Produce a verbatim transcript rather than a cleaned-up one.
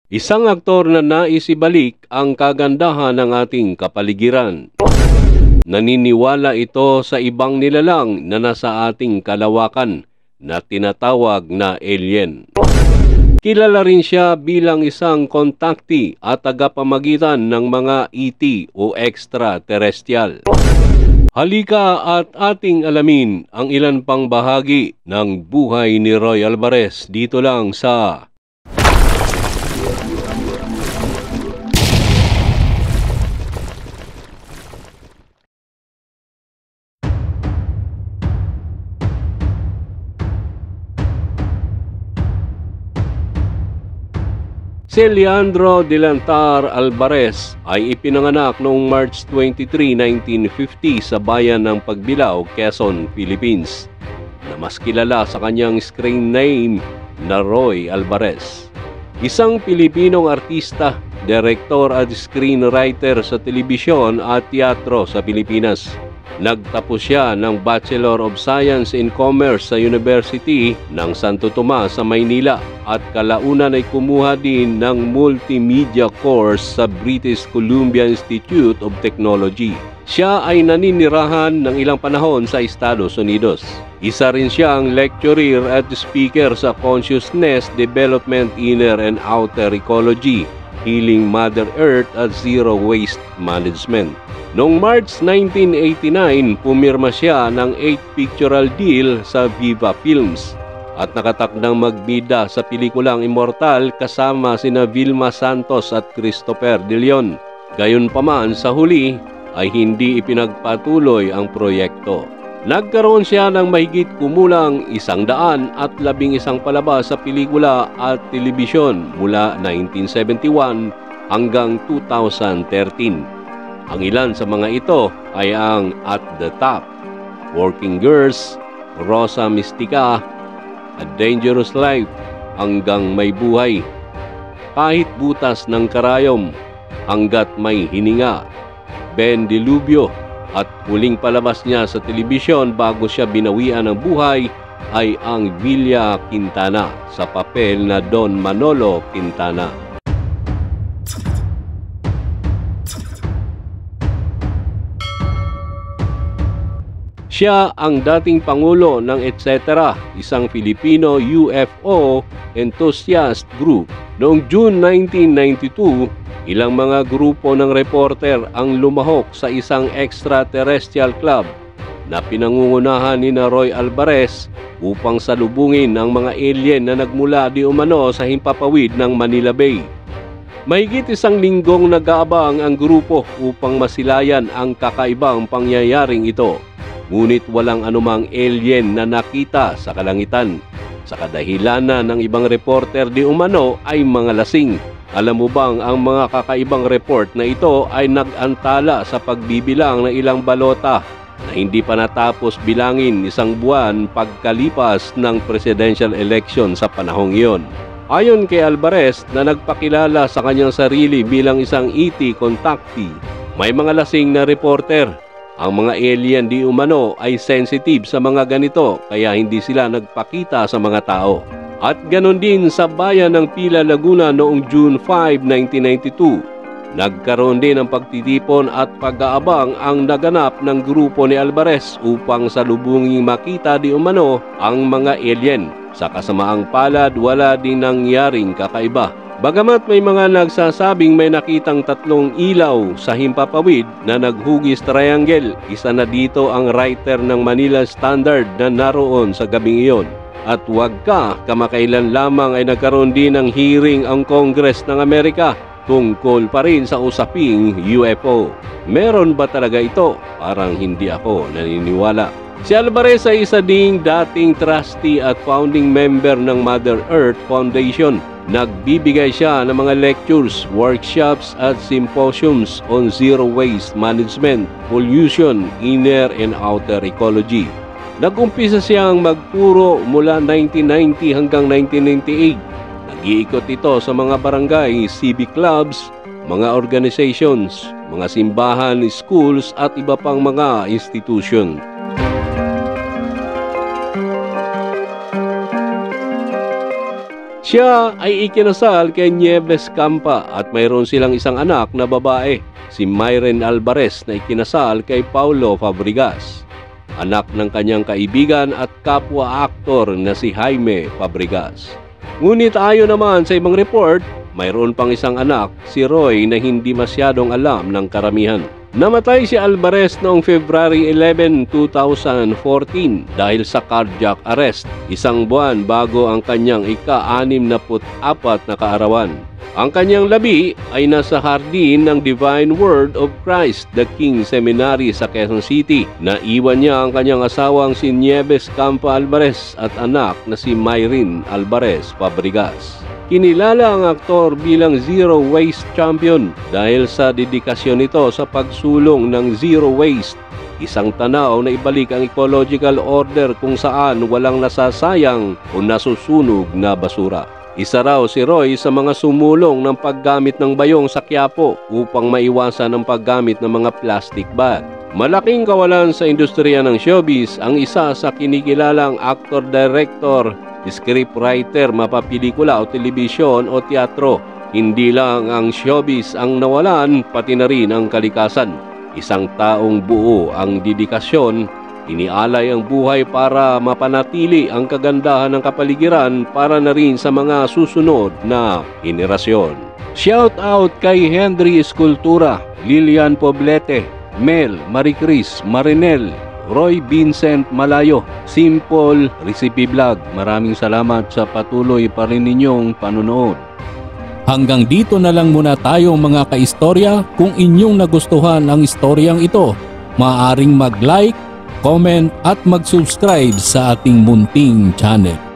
Isang aktor na nais ibalik ang kagandahan ng ating kapaligiran. Naniniwala ito sa ibang nilalang na nasa ating kalawakan na tinatawag na alien. Kilala rin siya bilang isang kontakti at tagapamagitan ng mga E T o extraterrestrial. Halika at ating alamin ang ilan pang bahagi ng buhay ni Roy Alvarez dito lang sa Si Leandro Delantar Alvarez ay ipinanganak noong March twenty-third, nineteen fifty sa bayan ng Pagbilao, Quezon, Philippines, na mas kilala sa kanyang screen name na Roy Alvarez. Isang Pilipinong artista, direktor at screenwriter sa telebisyon at teatro sa Pilipinas. Nagtapos siya ng Bachelor of Science in Commerce sa University ng Santo Tomas sa Maynila at kalaunan ay kumuha din ng Multimedia course sa British Columbia Institute of Technology. Siya ay naninirahan ng ilang panahon sa Estados Unidos. Isa rin siyang lecturer at speaker sa Consciousness Development Inner and Outer Ecology, Healing Mother Earth at Zero Waste Management. Noong March nineteen eighty-nine, pumirma siya ng eight pictorial deal sa Viva Films at nakatakdang magbida sa pelikulang Immortal kasama sina Vilma Santos at Christopher De Leon. Gayunpaman, sa huli ay hindi ipinagpatuloy ang proyekto. Nagkaroon siya ng mahigit kumulang isang daan at labing isang palabas sa pelikula at telebisyon mula nineteen seventy-one hanggang two thousand thirteen. Ang ilan sa mga ito ay ang At the Top, Working Girls, Rosa Mystica, A Dangerous Life, Hanggang May Buhay, Kahit Butas ng Karayom, Hanggat May Hininga, Ben Dilubyo, at huling palabas niya sa telebisyon bago siya binawian ng buhay ay ang Villa Quintana sa papel na Don Manolo Quintana. Siya ang dating pangulo ng et cetera, isang Filipino U F O enthusiast group. Noong June nineteen ninety-two, ilang mga grupo ng reporter ang lumahok sa isang extraterrestrial club na pinangungunahan ni Roy Alvarez upang salubungin ang mga alien na nagmula di umano sa himpapawid ng Manila Bay. Mahigit isang linggong nag-aabang ang grupo upang masilayan ang kakaibang pangyayaring ito. Ngunit walang anumang alien na nakita sa kalangitan. Sa kadahilanan ng ibang reporter di umano ay mga lasing. Alam mo bang ang mga kakaibang report na ito ay nag-antala sa pagbibilang ng ilang balota na hindi pa natapos bilangin isang buwan pagkalipas ng presidential election sa panahong iyon. Ayon kay Alvarez na nagpakilala sa kanyang sarili bilang isang E T contactee, may mga lasing na reporter. Ang mga alien di umano ay sensitive sa mga ganito kaya hindi sila nagpakita sa mga tao. At ganon din sa bayan ng Pila, Laguna noong June fifth, nineteen ninety-two. Nagkaroon din ng pagtitipon at pag-aabang ang naganap ng grupo ni Alvarez upang salubunging makita di umano ang mga alien. Sa kasamaang palad, wala din nangyaring kakaiba. Bagamat may mga nagsasabing may nakitang tatlong ilaw sa himpapawid na naghugis triangle, isa na dito ang writer ng Manila Standard na naroon sa gabing iyon. At wag ka, kamakailan lamang ay nagkaroon din ng hearing ang Congress ng Amerika tungkol pa rin sa usaping U F O. Meron ba talaga ito? Parang hindi ako naniniwala. Si Alvarez ay isa ding dating trustee at founding member ng Mother Earth Foundation. Nagbibigay siya ng mga lectures, workshops at symposiums on zero waste management, pollution, inner and outer ecology. Nag-umpisa siyang magturo mula nineteen ninety hanggang nineteen ninety-eight. Nag-iikot ito sa mga barangay, civic clubs, mga organizations, mga simbahan, schools at iba pang mga institusyon. Siya ay ikinasal kay Nieves Campa at mayroon silang isang anak na babae, si Myren Alvarez na ikinasal kay Paulo Fabregas, anak ng kanyang kaibigan at kapwa-aktor na si Jaime Fabregas. Ngunit ayon naman sa ibang report, mayroon pang isang anak, si Roy, na hindi masyadong alam ng karamihan. Namatay si Alvarez noong February eleventh, two thousand fourteen dahil sa cardiac arrest, isang buwan bago ang kanyang ika-anim na put-apat na kaarawan. Ang kanyang labi ay nasa hardin ng Divine Word of Christ the King Seminary sa Quezon City. Naiwan niya ang kanyang asawang si Nieves Campa Alvarez at anak na si Myren Alvarez Fabregas. Kinilala ang aktor bilang Zero Waste Champion dahil sa dedikasyon nito sa pagsulong ng zero waste, isang tanaw na ibalik ang ecological order kung saan walang nasasayang o nasusunog na basura. Isa raw si Roy sa mga sumulong ng paggamit ng bayong sa Quiapo upang maiwasan ang paggamit ng mga plastic bag. Malaking kawalan sa industriya ng showbiz ang isa sa kinikilalang actor-director, scriptwriter, mapapelikula o telebisyon o teatro. Hindi lang ang showbiz ang nawalan, pati na rin ang kalikasan. Isang taong buo ang dedikasyon, inialay ang buhay para mapanatili ang kagandahan ng kapaligiran para na rin sa mga susunod na henerasyon. Shout out kay Henry Escultura, Lilian Poblete, Mel, Maricris, Marinel, Roy Vincent Malayo, Simple Recipe Vlog. Maraming salamat sa patuloy pa rin ninyong panonood. Hanggang dito na lang muna tayo mga kaistorya. Kung inyong nagustuhan ang istoryang ito, maaaring mag-like, comment at mag-subscribe sa ating munting channel.